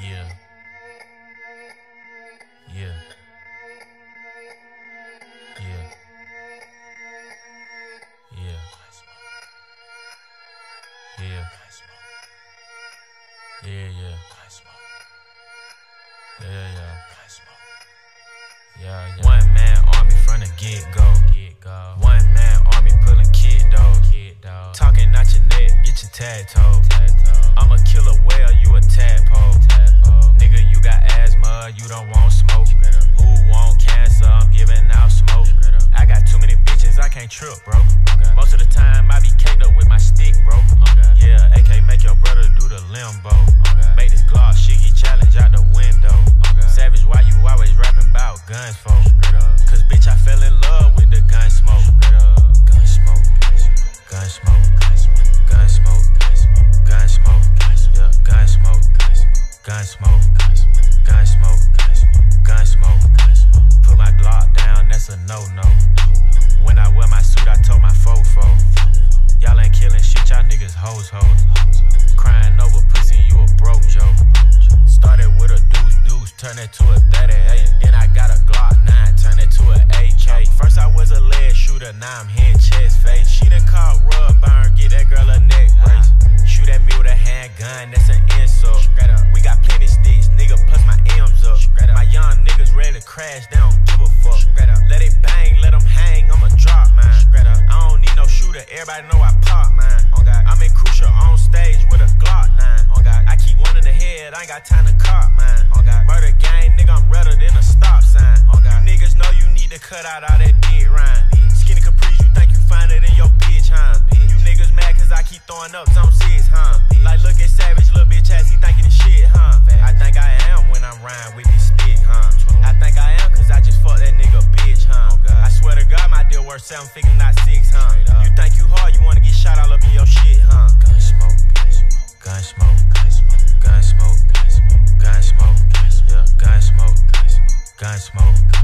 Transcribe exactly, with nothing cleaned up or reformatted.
Yeah. Yeah. Yeah. Yeah. Yeah. Yeah, yeah. Yeah, yeah. Yeah, yeah. One man army from the get-go. Get-go. One man army pulling kid dog. Kid dog. Talking out your neck, get your tadpole. Tadpole. I'm a killer whale, you a tadpole. Tadpole. Nigga, you got asthma, you don't want smoke. Who want cancer? I'm giving out smoke. I got too many bitches, I can't trip, bro. Okay. Most of the time, I be caked up with my stick, bro. Okay. Yeah, A K make your brother do the limbo. Okay. Make this Glock Shiggy challenge out the window. Okay. Savage, why you always rapping about guns, for? Cause bitch, I fell in love with the gun smoke. Gun smoke, gun smoke, gun smoke, gun smoke, yeah, gun smoke, gun smoke, gun smoke, gun smoke. Put my Glock down, that's a no-no. When I wear my suit, I told my fofo. Y'all ain't killing shit, y'all niggas hoes hoes. Crying over pussy, you a broke joke. Started with a deuce deuce, turn it to a thirty-eight. Then I got a Glock nine, turn it to a A K. First I was a leg shooter, now I'm hitting chest face. She done caught rub burn, get that girl a neck brace. Shoot at me with a handgun, that's an insult. We got plenty sticks, nigga, plus my M's up. My young niggas ready to crash, they don't give a fuck. Let it bang, let them hang, I'ma drop mine. I don't need no shooter, everybody know I pop mine. I'm in Crucial on stage with a Glock nine. I keep one in the head, I ain't got time to cop mine. Murder gang, nigga, I'm redder than a stop sign. You niggas know you need to cut out all that dead rhyme. Skinny Caprice, you think you find it in your bitch, huh? You niggas mad cause I keep throwing up zone six, huh? Like look at Savage, little bitch ass, he thinking the shit, huh? I think I am when I'm riding with this stick, huh? I think I am cause I just fucked that nigga bitch, huh? I swear to God, my deal worth seven figures, not six, huh? You think you hard, you wanna get shot all up in your shit, huh? Gun smoke, gun smoke, gun smoke, gun smoke, gun smoke, yeah, gun smoke, gun smoke.